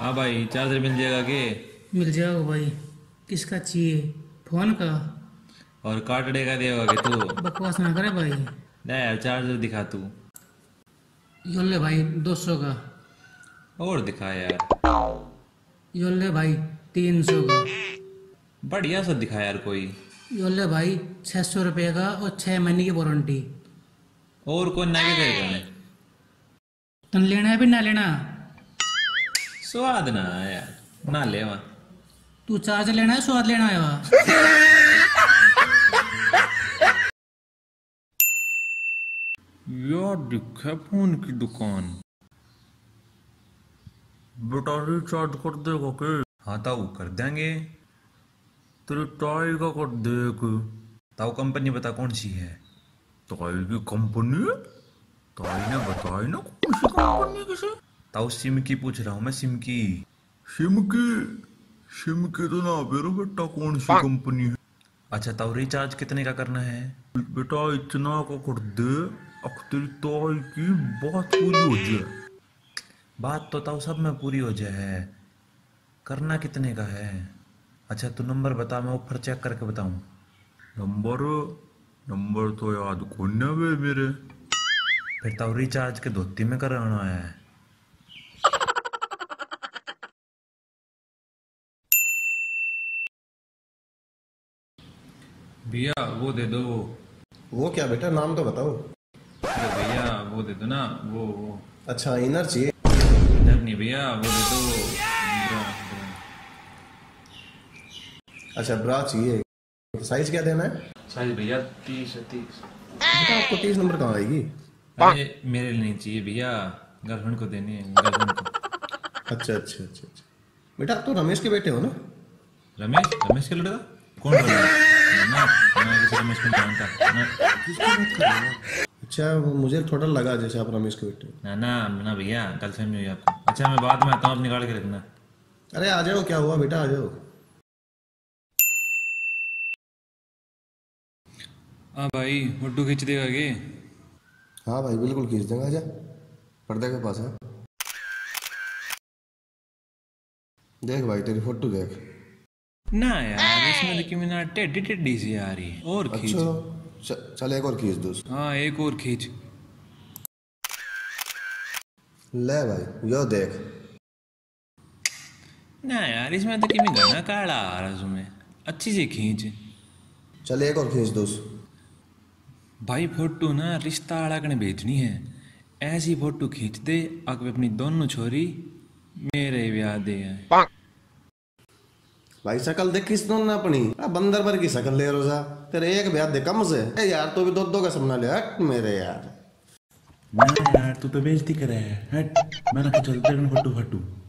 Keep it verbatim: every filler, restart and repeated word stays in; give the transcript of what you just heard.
हाँ भाई, चार्जर मिल जाएगा के? मिल जाएगा भाई। किसका चाहिए? फोन का? और कार्टडे का देगा के तू? बकवास ना करे भाई। ना यार, चार्जर दिखा तू। यो ले भाई, दो सौ का। और दिखा यार। यो ले भाई, तीन सौ का। बढ़िया सा दिखा यार कोई। यो ले भाई, छः सौ रुपये का और छः महीने की वारंटी। और कौन ना के तेरे को? तुम लेना है भी ना लेना? स्वाद ना आया यार, ना ले वहाँ। तू चार्ज लेना है स्वाद लेना है वहाँ? यार दिखा फोन की दुकान। बेटा रिचार्ज कर देगा के? हाँ ताऊ कर देंगे। तेरे ताई का कर देगा। ताऊ कंपनी बता कौन सी है? ताई की कंपनी? ताई ने बताई ना कौन सी कंपनी किसे? ताऊ सिम की पूछ रहा हूँ मैं, सिम की। सिम की? सिम की तो ना बेरो बेटा, कौन सी कंपनी है? अच्छा ताऊ, रिचार्ज कितने का करना है? बेटा इतना का कर दे, अब तेरी ताई की बात पूरी हो जाए। बात तो ताऊ सब में पूरी हो जाए, करना कितने का है? अच्छा तू नंबर बता, मैं ऑफर चेक करके बताऊं। नंबर? नंबर तो याद कौन है वे मेरे। फिर ताऊ रिचार्ज के धोती में कराना है। भैया वो दे दो। वो क्या बेटा, नाम तो बताओ। अरे भैया वो दे दो ना, वो वो अच्छा इनर चाहिए? इधर नहीं भैया, वो दे दो। ब्रा, ब्रा। अच्छा ब्रा चाहिए। साइज क्या देना है? साइज भैया तीस तीस। बेटा आपको तीस नंबर कहाँ आएगी? अरे मेरे लिए नहीं चाहिए भैया, गर्लफ्रेंड को देनी है, गर्लफ्रेंड को। अच्छा अच्छा अच्छा अच्छा। बेटा आप तो रमेश के बेटे हो ना? रमेश? रमेश के लड़का? कौन रमेश? ना, ना किसी रमेश को नहीं जानता ना। किसकी बात कर रहे हो? अच्छा वो मुझे थोड़ा लगा जैसे आप रमेश के बेटे हो। ना ना ना भैया, गलतफहमी हुई आपको। अच्छा मैं बाद में आता हूँ, आप निकाल के रखना। अरे आ जाओ, क्या हुआ बेटा, आ जाओ। हाँ भाई, फोटो खींच देगा के? हाँ भाई बिल्कुल खींच देंगे, आजा पर्दे के पास है। देख भाई तेरी फोटो देख। ना यार, इसमें देखिए मैंने टेढ़ी टेढ़ी सी आ रही है। और खींच। अच्छा च- चल एक और खींच दो। हाँ एक और खींच। ले भाई यो देख। ना यार, इसमें तो कि मैं घना काला आ रहा उसमें। अच्छी सी खींच। चल एक और खींच दो। भाई फोटो ना रिश्ता आड़ा कने भेजनी है। ऐसी फोटो खींच दे आगे अपनी दोनों छोरी मेरे ब्याह दे आए। भाई शकल देख किस दोनों अपनी बंदर भर की शकल ले रोजा, तेरे एक ब्याह दे कम से। ए यार तो भी दो दो का सपना ले हट मेरे यार। ना यार तू तो बेइज्जती करे है। हट, मैं ना चलते फोटो फटू।